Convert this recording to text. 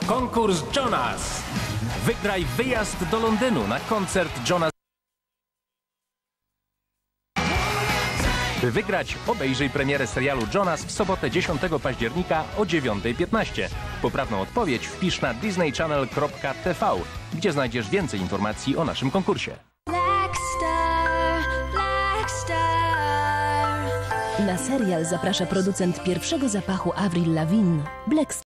Konkurs Jonas. Wygraj wyjazd do Londynu na koncert Jonas. By wygrać, obejrzyj premierę serialu Jonas w sobotę 10 października o 9:15. Poprawną odpowiedź wpisz na disneychannel.tv, gdzie znajdziesz więcej informacji o naszym konkursie. Na serial zaprasza producent pierwszego zapachu Avril Lavigne, Black Star.